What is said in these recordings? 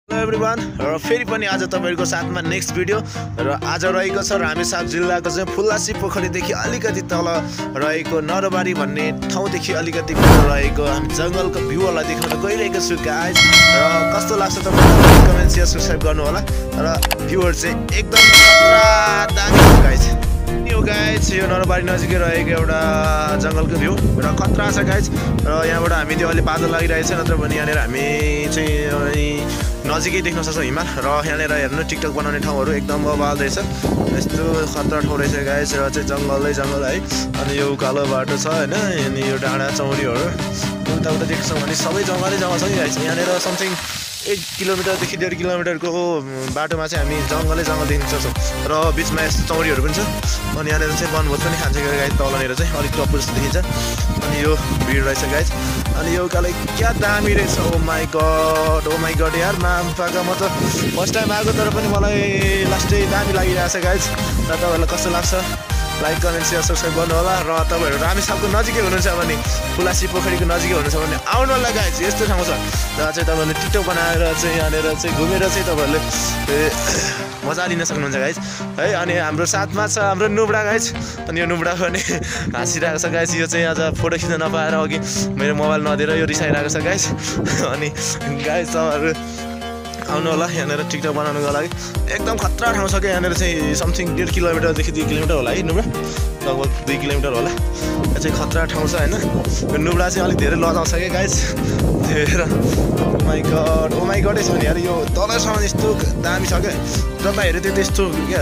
Hello everyone र फेरि पनि आज तपाईहरुको साथमा नेक्स्ट भिडियो र आज रहेको छ रामेछाप जिल्लाको चाहिँ फुल्लासी पोखरीदेखि अलिकति तल रहेको नरबारी भन्ने ठाउँदेखि अलिकति पर रहेको हामी जंगलको भ्यूलाई देखाउन गइरहेको छु गाइज र कस्तो लाग्छ तपाईहरुले कमेन्ट शेयर सब्स्क्राइब गर्नु होला र भ्यूहरु चाहिँ एकदम खतरा दामी छ गाइज। यो गाइज यो नरबारी नजिकै रहेको एउटा जंगलको भ्यू र खतरा छ गाइज र यहाँबाट हामी त्यो अलि बादल लागिरहेछ नत्र भने यहाँनेर हामी चाहिँ नजिकै देख्न सक्छौँ हिमाल र यहाँनेर हेर्नु टिकटक बनाउने ठाउँहरू एकदम बवाल रहेछ। यस्तो खतरा ठाउँ रहेछ गाइस र चाहिँ जङ्गलै जङ्गल है। अनि यो उकालो बाटो छ होइन अनि यो डाँडा चौरीहरू उताउता देख्छौँ भने सबै जङ्गलै जङ्गल छ कि गाइस। यहाँनेर समथिङ 1 किलोमिटरदेखि 1.5 किलोमिटरको बाटोमा चाहिँ हामी जङ्गलै जङ्गल देख्न सक्छौँ र बिचमा यस्तो चौरीहरू पनि छ। अनि यहाँनिर चाहिँ वनभोज पनि खान्छ गाइस तलनिर चाहिँ अलिक टप्पु जस्तो देखिन्छ। अनि यो भिड रहेछ गाइस। अनि यो उकालो क्या दामी रहेछ। ओ माई गड यार माम्पाका म त फर्स्ट टाइम आएको तर पनि मलाई लास्टै दामी लागिरहेछ गाइस। र तपाईँहरूलाई कस्तो लाग्छ लाइक कमेन्ट शेयर सब्स्क्राइब गर्नु होला र तपाईँहरू रामेछापको नजिकै हुनुहुन्छ भने फुल्लासी पोखरीको नजिकै हुनुहुन्छ भने आउनु होला गाइस। यस्तो ठाउँ छ र चाहिँ तपाईँहरूले टिकटक बनाएर चाहिँ यहाँनिर चाहिँ घुमेर चाहिँ तपाईँहरूले मजा लिन सक्नुहुन्छ गाइस है। अनि हाम्रो साथमा छ हाम्रो नुब्डा गाइस। अनि यो नुब्डा पनि हाँसिरहेको छ गाइस। यो चाहिँ आज फोटो खिच्न नपाएर अघि मेरो मोबाइल नदिएर यो रिसाइरहेको छ गाइस। अनि गाइस तपाईँहरू आउनु होला यहाँनिर टिकटक बनाउनुको लागि एकदम खतरा ठाउँ छ क्या। यहाँनिर चाहिँ समथिङ 1.5 किलोमिटरदेखि 2 किलोमिटर होला है नुब्डा लगभग 2 किलोमिटर होला। यो चाहिँ खतरा ठाउँ छ होइन। यो नुब्डा चाहिँ अलिक धेरै लजाउँछ क्या गाइस। त्यही भएर ओ माई गडै छ नि यार। यो तलसम्म यस्तो दामी छ क्या जता हेऱ्यो त्यो त्यस्तो क्या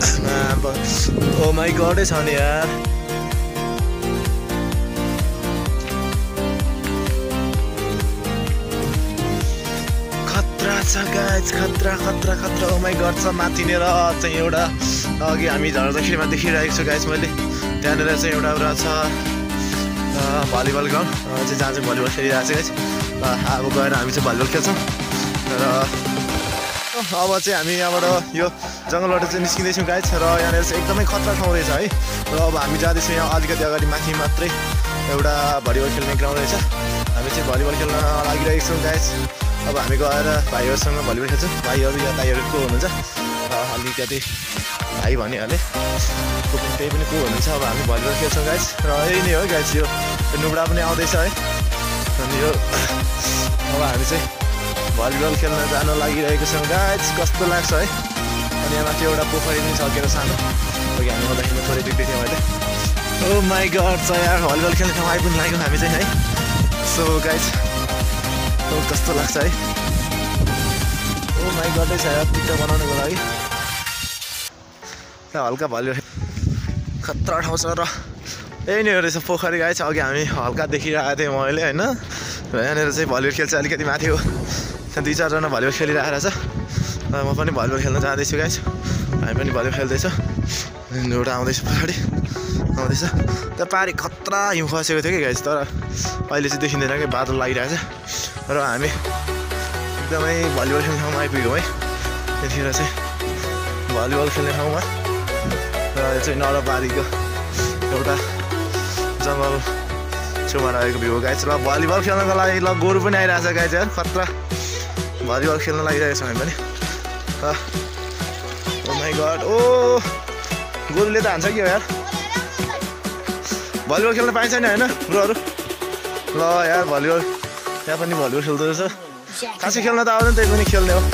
ओ माई गडै छ नि यार। गाइस खतरा ओ माई गड छ। माथिनेर चाहिँ एउटा अघि हामी झर्दाखेरिमा देखिरहेको छु गाइस मैले। त्यहाँनिर चाहिँ एउटा छ भलिबल ग्राउन्ड चाहिँ जहाँ चाहिँ भलिबल खेलिरहेको छ गाइस। अब गएर हामी चाहिँ भलिबल खेल्छौँ र अब चाहिँ हामी यहाँबाट यो जङ्गलबाट चाहिँ निस्किँदैछौँ गाइस। र यहाँनिर चाहिँ एकदमै खतरा ठाउँ रहेछ है। र अब हामी जाँदैछौँ यहाँ अलिकति अगाडि माथि मात्रै एउटा भलिबल खेल्ने ग्राउन्ड रहेछ। हामी चाहिँ भलिबल खेल्न लागिरहेको छौँ गाइस। अब हामी गएर भाइहरूसँग भलिबल खेल्छौँ। भाइहरू या दाइहरू को हुनुहुन्छ अलिकति भाइ भनिहालेँ को पनि त्यही पनि को हुनुहुन्छ। अब हामी भलिबल खेल्छौँ गाइस र यही नै हो गाइस। यो नुब्डा पनि आउँदैछ है। अनि यो अब हामी चाहिँ भलिबल खेल्न जान लागिरहेको छौँ गाइस। कस्तो लाग्छ है। अनि यहाँ माथि एउटा पोखरी पनि सकेर सानो अघि हामी आउँदाखेरि थोरै देख्दै थियौँ अहिले। ओ माई गड छ यार भलिबल खेल्ने ठाउँ आइपुग्नु लाग्यौँ हामी चाहिँ है। सो गाइस कस्तो लाग्छ है। ओ माई गडै छ यार टिकटक बनाउनुको लागि हल्का भलिबल खतरा ठाउँ छ। र यही नै रहेछ पोखरी गाइस। अघि हामी हल्का देखिरहेको थियौँ मैले होइन। र यहाँनिर चाहिँ भलिबल खेल्छ अलिकति माथि हो। त्यहाँ 2-4जना भलिबल खेलिरहेको रहेछ। म पनि भलिबल खेल्न जाँदैछु गाइस। हामी पनि भलिबल खेल्दैछ। एउटा आउँदैछ पछाडि आउँदैछ। त्यहाँ पारि खतरा हिउँ खसेको थियो कि गाइस तर अहिले चाहिँ देखिँदैन कि बादल लागिरहेछ। र हामी एकदमै भलिबल खेल्ने ठाउँमा आइपुग्यौँ है। त्यतिखेर चाहिँ भलिबल खेल्ने ठाउँमा र यो चाहिँ नरबारीको एउटा जङ्गल छेउमा रहेको भ्यू गाइस। र भलिबल खेल्नको लागि ल गोरु पनि आइरहेछ गाइस यार खतरा भलिबल खेल्न लागिरहेको छ हामी पनि। ओ माई गड ओ गोरुले त हान्छ कि हो यार। भलिबल खेल्न पाइन्छ नि होइन ब्रोहरू। ल यार भलिबल यहाँ पनि भलिबल खेल्दो रहेछ। खासै खेल्न त आउँदैन त्यही पनि खेल्ने हो।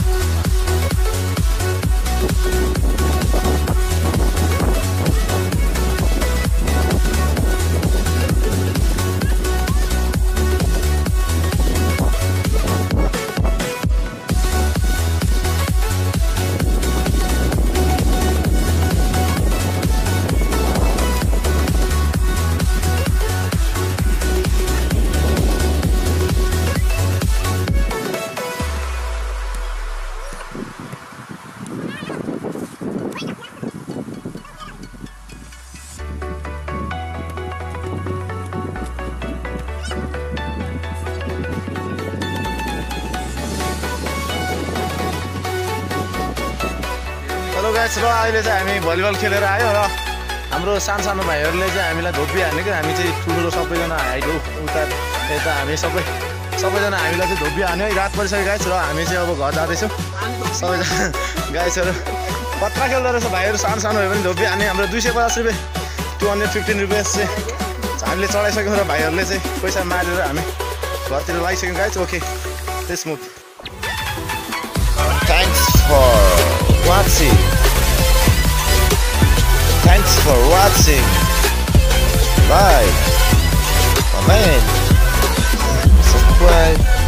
हेलो गाइस र अहिले चाहिँ हामी भलिबल खेलेर आयो र हाम्रो सानो भाइहरूले चाहिँ हामीलाई धोपी हाल्ने कि हामी चाहिँ ठुलो सबैजना हाइट हो उता यता हामी सबै सबैजना हामीलाई चाहिँ धोबी हान्यो है रात परिसक्यो गाइस र हामी चाहिँ अब घर जाँदैछौँ सबैजना गाइसहरू पत्ता खेल्दो रहेछ भाइहरू सानो सानो भयो भने धोबी हान्ने हाम्रो 250 रुपियाँ 215 रुपियाँ चाहिँ हामीले चढाइसक्यौँ र भाइहरूले चाहिँ पैसा मारेर हामी घरतिर लगाइसक्यौँ guys okay let's move thanks for watching bye comment subscribe